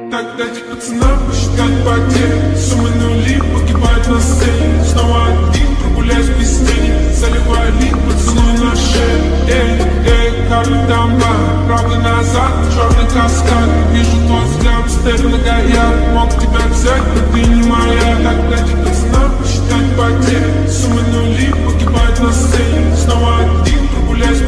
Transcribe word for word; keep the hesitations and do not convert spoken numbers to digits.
Так дайте пацанам посчитать потери. Суммы нули погибают на сцене. Снова один, прогуляюсь без тени. Заливаю лик, поцелуй на шею. Эй, эй, карты дамба. Правда назад, черный каскад. Вижу твой взгляд, степь многояд. Мог тебя взять, но ты не моя. Так дайте пацанам посчитать потери. Суммы нули погибают на сцене. Снова